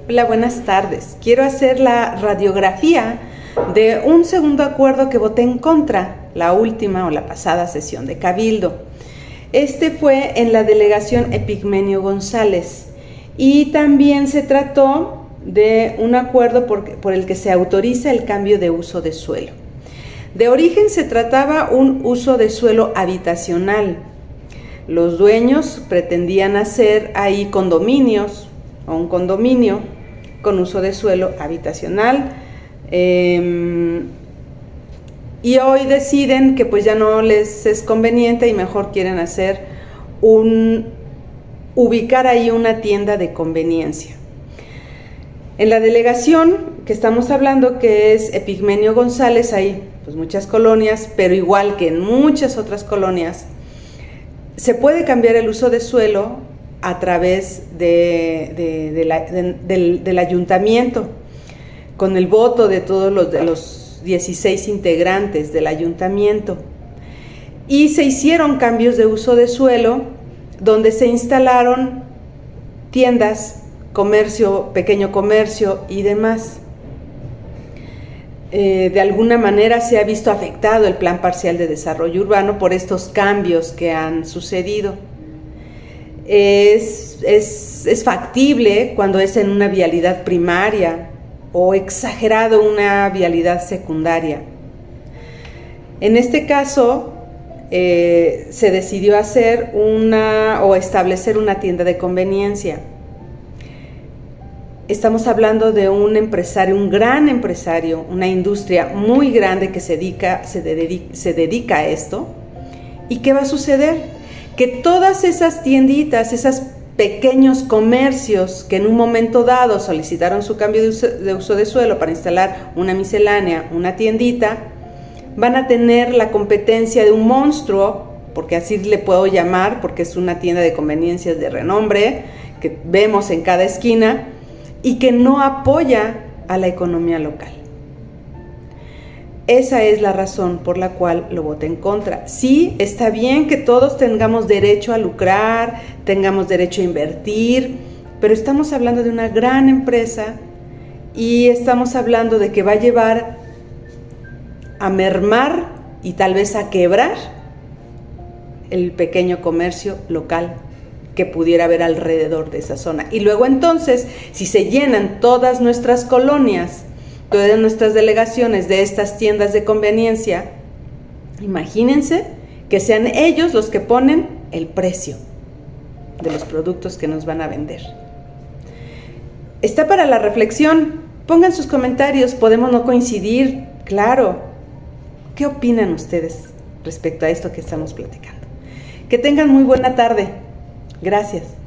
Hola, buenas tardes. Quiero hacer la radiografía de un segundo acuerdo que voté en contra, la última o la pasada sesión de Cabildo. Este fue en la delegación Epigmenio González y también se trató de un acuerdo por el que se autoriza el cambio de uso de suelo. De origen se trataba un uso de suelo habitacional. Los dueños pretendían hacer ahí condominios o un condominio con uso de suelo habitacional, y hoy deciden que pues ya no les es conveniente y mejor quieren hacer ubicar ahí una tienda de conveniencia. En la delegación que estamos hablando, que es Epigmenio González, hay pues muchas colonias, pero igual que en muchas otras colonias, se puede cambiar el uso de suelo a través del ayuntamiento, con el voto de todos los 16 integrantes del ayuntamiento. Y se hicieron cambios de uso de suelo, donde se instalaron tiendas, comercio, pequeño comercio y demás. De alguna manera se ha visto afectado el Plan Parcial de Desarrollo Urbano por estos cambios que han sucedido. Es factible cuando es en una vialidad primaria o exagerado una vialidad secundaria. En este caso se decidió hacer establecer una tienda de conveniencia. Estamos hablando de un empresario, un gran empresario, una industria muy grande que se dedica a esto. ¿Y qué va a suceder? Que todas esas tienditas, esos pequeños comercios que en un momento dado solicitaron su cambio de uso de suelo para instalar una miscelánea, una tiendita, van a tener la competencia de un monstruo, porque así le puedo llamar, porque es una tienda de conveniencias de renombre que vemos en cada esquina y que no apoya a la economía local. Esa es la razón por la cual lo voté en contra. Sí, está bien que todos tengamos derecho a lucrar, tengamos derecho a invertir, pero estamos hablando de una gran empresa y estamos hablando de que va a llevar a mermar y tal vez a quebrar el pequeño comercio local que pudiera haber alrededor de esa zona. Y luego entonces, si se llenan todas nuestras colonias, todas nuestras delegaciones de estas tiendas de conveniencia, imagínense que sean ellos los que ponen el precio de los productos que nos van a vender. Está para la reflexión. Pongan sus comentarios, podemos no coincidir, claro. ¿Qué opinan ustedes respecto a esto que estamos platicando? Que tengan muy buena tarde. Gracias.